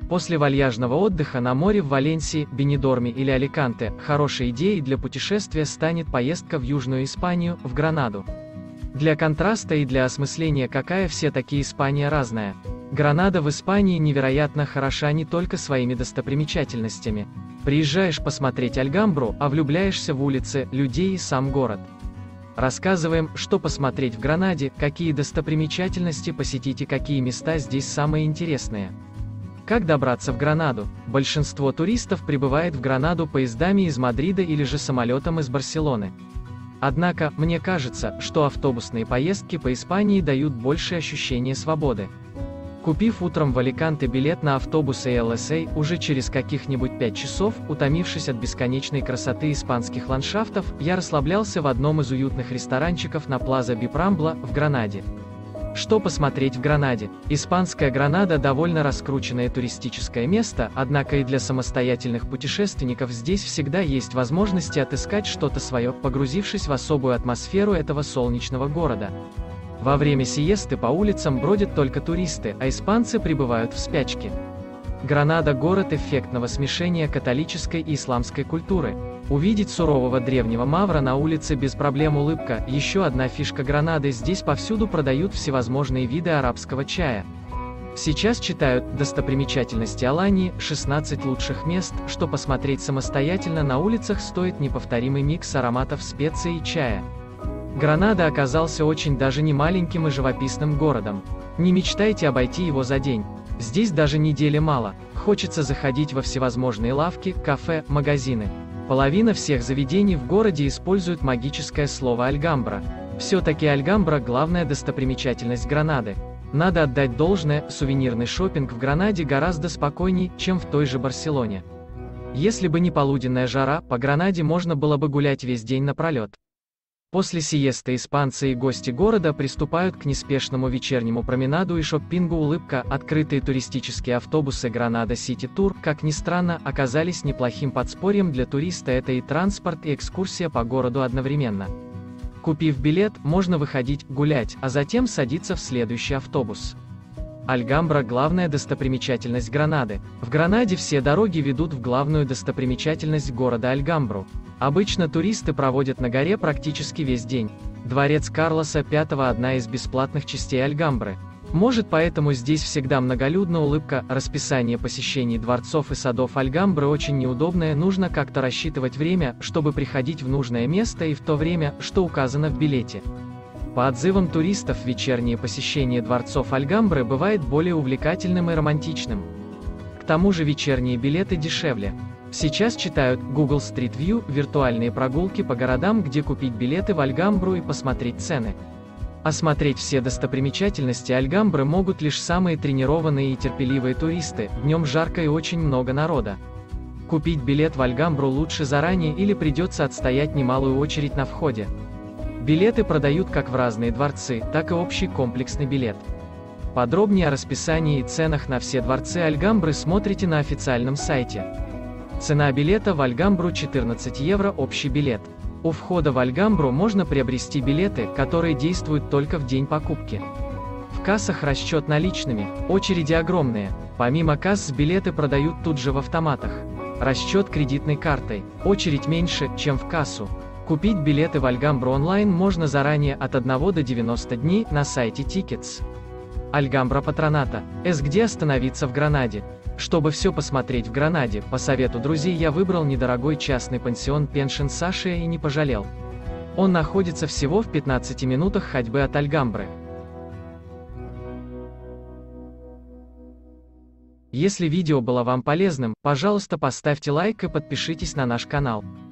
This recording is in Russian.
После вальяжного отдыха на море в Валенсии, Бенидорме или Аликанте, хорошей идеей для путешествия станет поездка в Южную Испанию, в Гранаду. Для контраста и для осмысления, какая все-таки Испания разная. Гранада в Испании невероятно хороша не только своими достопримечательностями. Приезжаешь посмотреть Альгамбру, а влюбляешься в улицы, людей и сам город. Рассказываем, что посмотреть в Гранаде, какие достопримечательности посетить и какие места здесь самые интересные. Как добраться в Гранаду? Большинство туристов прибывает в Гранаду поездами из Мадрида или же самолетом из Барселоны. Однако, мне кажется, что автобусные поездки по Испании дают большее ощущение свободы. Купив утром в Аликанте билет на автобус ЛСА, уже через каких-нибудь 5 часов, утомившись от бесконечной красоты испанских ландшафтов, я расслаблялся в одном из уютных ресторанчиков на Плаза Бипрамбла, в Гранаде. Что посмотреть в Гранаде? Испанская Гранада довольно раскрученное туристическое место, однако и для самостоятельных путешественников здесь всегда есть возможности отыскать что-то свое, погрузившись в особую атмосферу этого солнечного города. Во время сиесты по улицам бродят только туристы, а испанцы пребывают в спячке. Гранада – город эффектного смешения католической и исламской культуры. Увидеть сурового древнего мавра на улице без проблем улыбка. Еще одна фишка Гранады – здесь повсюду продают всевозможные виды арабского чая. Сейчас читают «Достопримечательности Алании», 16 лучших мест, что посмотреть самостоятельно на улицах стоит неповторимый микс ароматов специй и чая. Гранада оказался очень даже не маленьким и живописным городом. Не мечтайте обойти его за день. Здесь даже недели мало. Хочется заходить во всевозможные лавки, кафе, магазины. Половина всех заведений в городе используют магическое слово «Альгамбра». Все-таки Альгамбра – главная достопримечательность Гранады. Надо отдать должное, сувенирный шопинг в Гранаде гораздо спокойней, чем в той же Барселоне. Если бы не полуденная жара, по Гранаде можно было бы гулять весь день напролет. После сиесты испанцы и гости города приступают к неспешному вечернему променаду и шоппингу. Улыбка. Открытые туристические автобусы Гранада Сити Тур, как ни странно, оказались неплохим подспорьем для туриста. Это и транспорт, и экскурсия по городу одновременно. Купив билет, можно выходить, гулять, а затем садиться в следующий автобус. Альгамбра – главная достопримечательность Гранады. В Гранаде все дороги ведут в главную достопримечательность города Альгамбру. Обычно туристы проводят на горе практически весь день. Дворец Карлоса V – одна из бесплатных частей Альгамбры. Может, поэтому здесь всегда многолюдно. Улыбка. Расписание посещений дворцов и садов Альгамбры очень неудобное, нужно как-то рассчитывать время, чтобы приходить в нужное место и в то время, что указано в билете. По отзывам туристов, вечернее посещение дворцов Альгамбры бывает более увлекательным и романтичным. К тому же вечерние билеты дешевле. Сейчас читают Google Street View, виртуальные прогулки по городам, где купить билеты в Альгамбру и посмотреть цены. Осмотреть все достопримечательности Альгамбры могут лишь самые тренированные и терпеливые туристы, днем жарко и очень много народа. Купить билет в Альгамбру лучше заранее или придется отстоять немалую очередь на входе. Билеты продают как в разные дворцы, так и общий комплексный билет. Подробнее о расписании и ценах на все дворцы Альгамбры смотрите на официальном сайте. Цена билета в Альгамбру 14 евро общий билет. У входа в Альгамбру можно приобрести билеты, которые действуют только в день покупки. В кассах расчет наличными, очереди огромные. Помимо касс билеты продают тут же в автоматах. Расчет кредитной картой, очередь меньше, чем в кассу. Купить билеты в Альгамбру онлайн можно заранее от 1 до 90 дней на сайте Tickets. Альгамбра Патроната. Где остановиться в Гранаде? Чтобы все посмотреть в Гранаде, по совету друзей я выбрал недорогой частный пансион Пеншн Сашия и не пожалел. Он находится всего в 15 минутах ходьбы от Альгамбры. Если видео было вам полезным, пожалуйста, поставьте лайк и подпишитесь на наш канал.